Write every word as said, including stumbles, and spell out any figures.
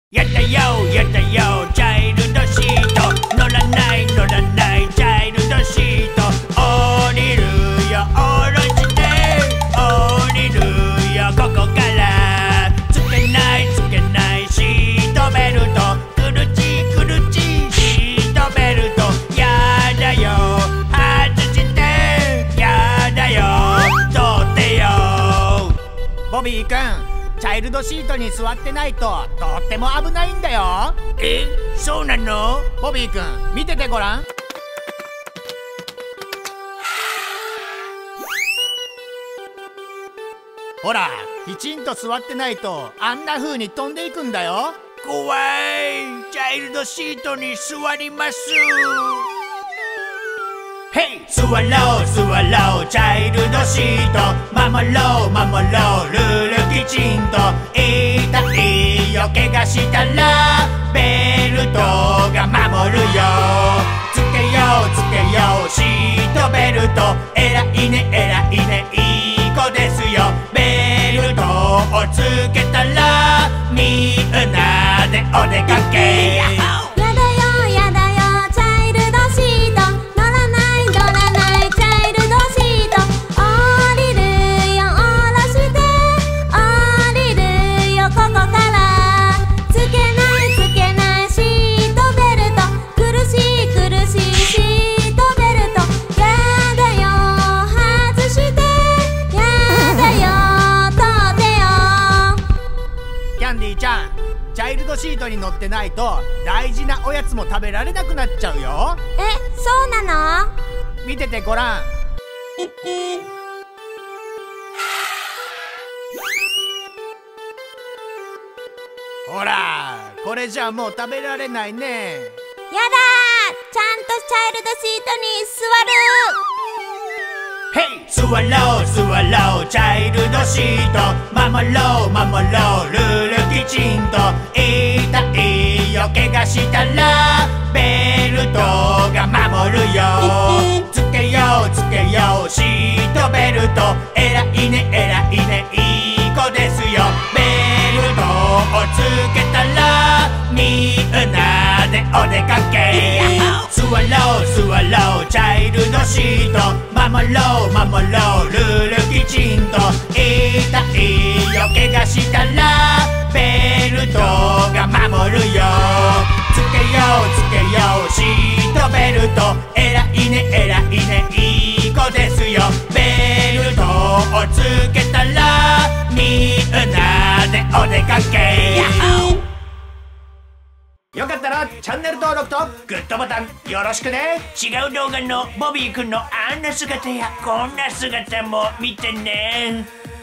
やったよやったよチャイルドシート乗らない乗らないチャイルドシート降りるよ降ろして降りるよここからつけないつけないシートベルトくるちくるちシートベルトやだよ外してやだよ取ってよ。ボビーくんチャイルドシートに座ってないととっても危ないんだよ。え、そうなの？ボビーくん見ててごらん。ほらきちんと座ってないとあんな風に飛んでいくんだよ。怖い。チャイルドシートに座ります。ヘイ、座ろう座ろうチャイルドシート守ろう守ろうルールきちんと痛いよ怪我したらベルトが守るよ。つけようつけようシートベルトえらいねえらいねいい子ですよ。ベルトをつけたらみんなでお出かけ。チャイルドシートに乗ってないと大事なおやつも食べられなくなっちゃうよ。 え、そうなの？ 見ててごらん。ほらこれじゃもう食べられないね。やだー、 ちゃんとチャイルドシートに座る。 ヘイ、座ろう座ろうチャイルドシート守ろう守ろうルールきちんと痛いよ怪我したらベルトが守るよ。つけようつけようシートベルトえらいねえらいねいい子ですよ。ベルトをつけたらみんなでお出かけ。座ろう座ろうチャイルドシート守ろう守ろうルールきちんと痛いよ怪我したらベルトが守るよ。つけようつけようシートベルトえらいねえらいねいい子ですよ。ベルトをつけたらみんなでお出かけ。よかったらチャンネル登録とグッドボタンよろしくね。違う動画のボビーくんのあんな姿やこんな姿も見てね。